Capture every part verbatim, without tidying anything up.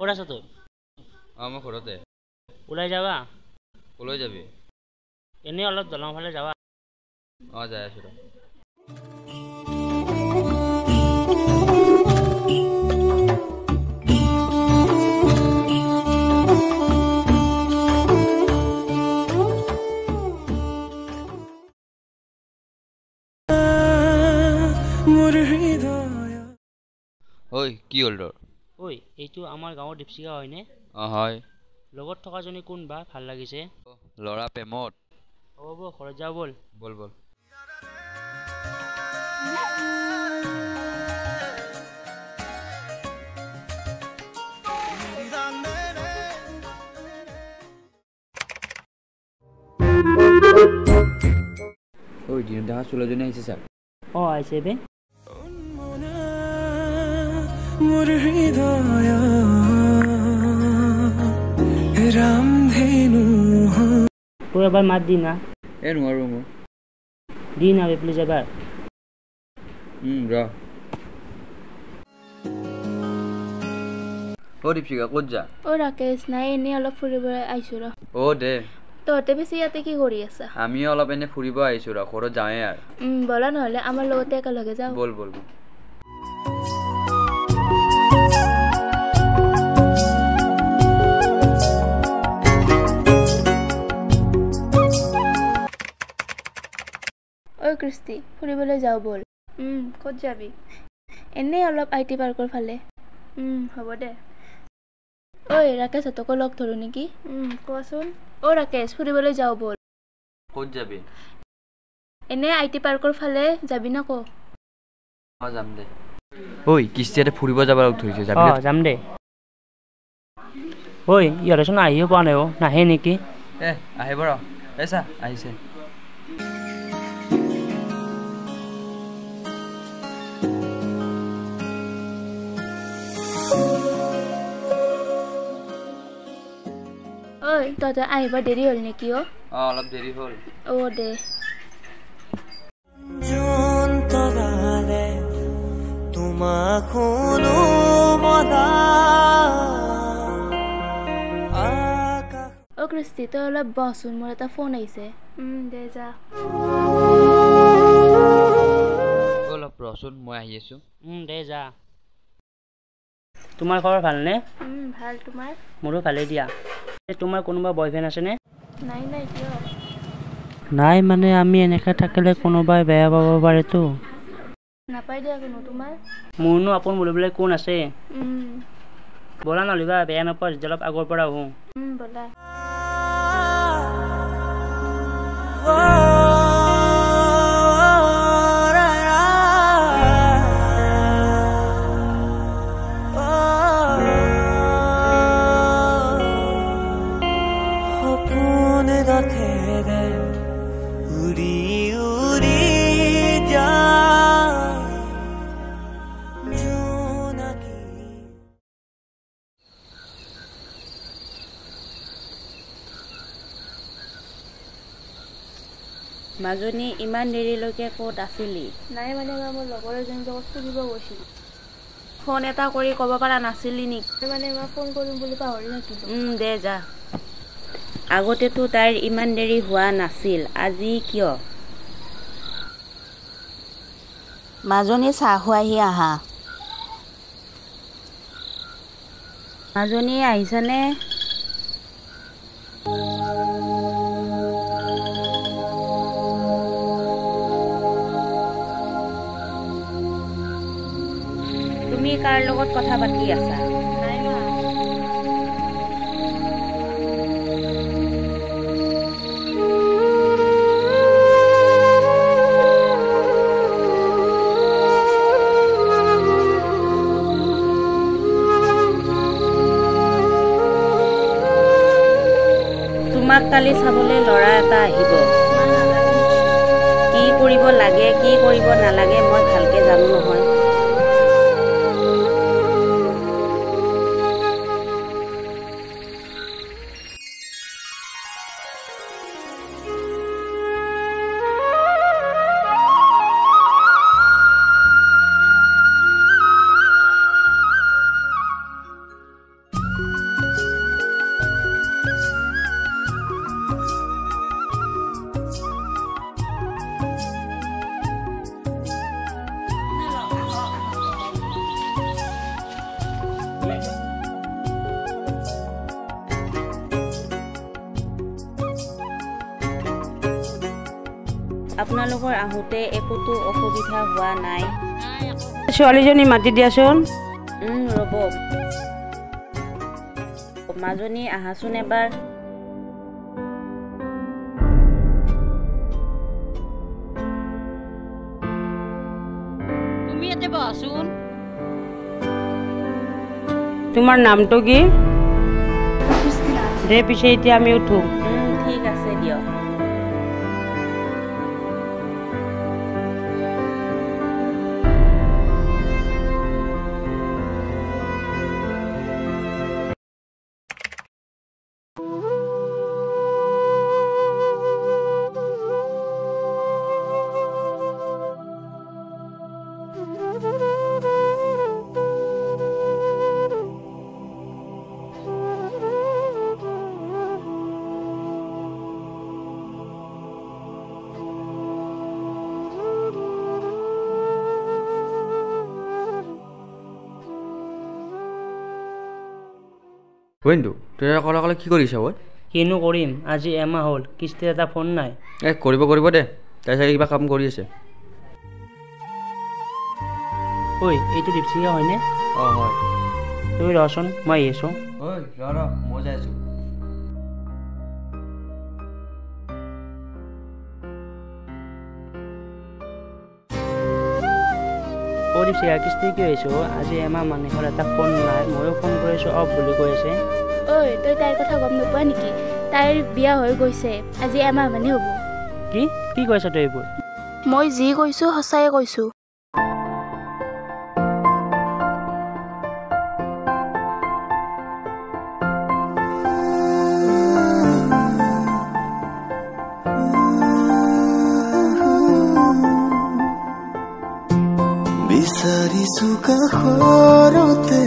ক'ত আছ তই? অঁ মই ঘৰতে। ওলাই যাবা? ক'লৈ যাবি? এনেই অলপ দলং ফালে যাবা। অঁ যাই আছোঁ ৰ। ঐ কি হ'ল তোৰ? ঐ এইটো আমাৰ গাঁৱৰ দীপশিখা হয়নে? অঁ হয়। লগত থকাজনী কোন বা? ভাল লাগিছে। ল'ৰা প্ৰেমত। হ'ব বৌ ঘৰত যাওঁ ব'ল। বল বল। ঐ দিনত দেখা ছোৱালীজনী আহিছে ছাৰ। অঁ আহিছে বে। তই এবাৰ মাত দি না। এই নোৱাৰোঁ মই। দি না বে প্লিজ এবাৰ। ৰ অ' দীপশিখা ক'ত যা? অ' ৰাকেশ নাই এনেই অলপ ফুৰিবলৈ আহিছোঁ ৰ। অ' দে। তহঁতে পিছে ইয়াতে কি কৰি আছা? আমিও অলপ এনে ফুৰিব আহিছোঁ ৰ, ঘৰত যাওঁৱে আৰু। উম ব'লা নহ'লে আমাৰ লগতে একেলগে যাওঁ। বল বল বল। ঐ কৃষ্টি ফুৰিবলৈ যাওঁ ব'ল। উম ক'ত যাবি? এনেই অলপ আই টি পাৰ্কৰ ফালে। উম হ'ব দে। ঐ ৰাকেশহঁতকো লগ ধৰোঁ নেকি? উম কোৱাচোন। অ' ৰাকেশ ফুৰিবলৈ যাওঁ ব'ল। ক'ত যাবি? এনেই আই টি পাৰ্কৰ ফালে, যাবি না ক? অঁ যাম দে। ঐ কৃষ্টিহঁতে ফুৰিব যাব লগ ধৰিছে, যাবি? অঁ যাম দে। ঐ ইহঁতেচোন আহিও পোৱা নাই অ', নাহে নেকি? এ আহিব ৰ, এই চা আহিছে। ঐ তহঁতে আহিব দেৰি হ'ল নেকি অ'? অঁ অলপ দেৰি হ'ল। অ' দে। অ' কৃষ্টি তই অলপ বহচোন, মোৰ এটা ফোন আহিছে। উম দে যা। অলপ ৰচোন মই আহি আছোঁ। উম দে যা। তোমাৰ খবৰ ভালনে? উম ভাল, তোমাৰ? মোৰো ভালেই দিয়া। তোমাৰ কোনোবা বয়ফ্ৰেণ্ড আছেনে? নাই নাই, কিয়? নাই মানে আমি এনেকৈ থাকিলে কোনোবাই বেয়া পাব পাৰেতো। নাপাই দিয়া কোনো, তোমাৰ? মোৰনো আপোন বুলিবলৈ কোন আছে? উম ব'লা নলিবা, বেয়া নাপাওঁ যেতিয়া অলপ আগৰ পৰা আহোঁ। উম ব'লা। মাজনী ইমান দেৰিলৈকে ক'ত আছিলি? নাই মানে মই মোৰ লগৰ এজনীৰ লগত ফুৰিব গৈছিলোঁ। ফোন এটা কৰি ক'ব পৰা নাছিলি নেকি? মানে মই ফোন কৰিম বুলি পাহৰি থাকিলোঁ। উম দে যা। আগতেতো তাইৰ ইমান দেৰি হোৱা নাছিল, আজি কিয়? মাজনী চাহ খুৱাইহি আহা। মাজনী আহিছানে? তুমি কাৰ লগত কথা পাতি আছা? নাই মা। তোমাক কালি চাবলৈ ল'ৰা এটা আহিব। কি কৰিব লাগে কি কৰিব নালাগে মই ভালকে জানো নহয়। আপোনালোকৰ আহোঁতে একোতো অসুবিধা হোৱা নাই? ছোৱালীজনী মাতি দিয়াচোন। ৰ'ব, মাজনী আহাচোন এবাৰ। তুমি ইয়াতে বহাচোন। তোমাৰ নামটো কি? দে পিছে এতিয়া আমি উঠো। ঠিক আছে দিয়ক। বন্ধু তই অকলে অকলে কি কৰিছ? ঐ কিনো কৰিম, আজি এমাহ হ'ল কিস্তিৰ এটা ফোন নাই। এই কৰিব কৰিব দে, তাই চাগে কিবা কাম কৰি আছে। ঐ এইটো দীপসিংহা হয়নে? অঁ হয়। তুমি ৰচোন, মই আহি আছোঁ। ঐ ৰ ৰ মই যাই আছোঁ। অ' দীপসিংহা কিস্তি কি হৈছে? আজি এমাহ মানুহৰ এটা ফোন নাই, ময়ো ফোন কৰিছোঁ অফ বুলি কৈ আছে। ঐ তই তাইৰ কথা গম নোপোৱা নেকি? তাইৰ বিয়া হৈ গৈছে, আজি এমাহ মানে হ'ব। কি কি কৈছ তই এইবোৰ? মই যি কৈছোঁ সঁচাই কৈছোঁ। বিচাৰিছো কাষৰতে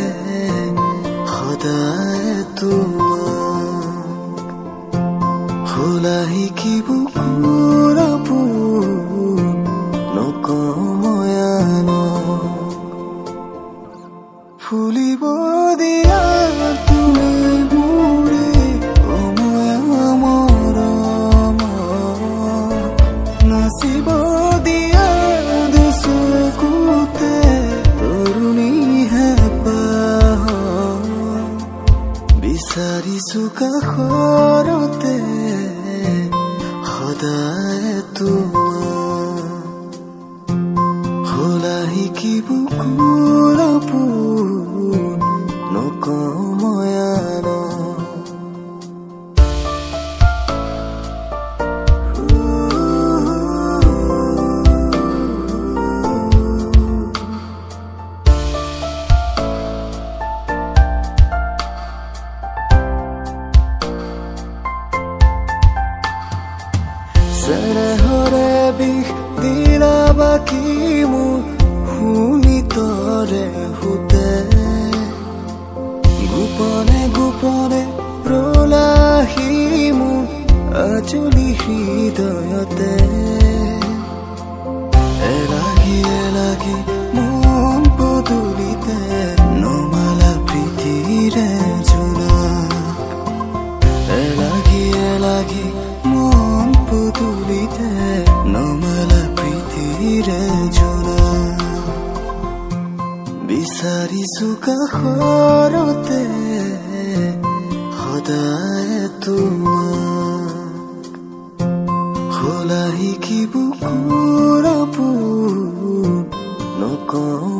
সদায় তোমাক খোলা শিকিব নকময়ান ফুলিব দিয়া তুমি মোৰে অময়া মৰম নাচিব দিয়া দুচকুতে তৰুণী হেঁপাহ বিচাৰিছো কাষৰতে সদায় তোমাক খোলা শিকিব নকময়ান চেৰেহৰে বিষ দিলা বাকী মোৰ শুনি তৰে সুতে গোপনে গোপনে প্ৰলাহি মোৰ আজলি হৃদয়তে এলাগি এলাগি মন পদূলিতে নমালা প্ৰীতিৰে জোনা এলাগি এলাগি মন পদূলিতে নমালা প্ৰীতিৰে জোনা বিচাৰিছো কাষৰতে সদায় তোমাক খোলা শিকিব নকম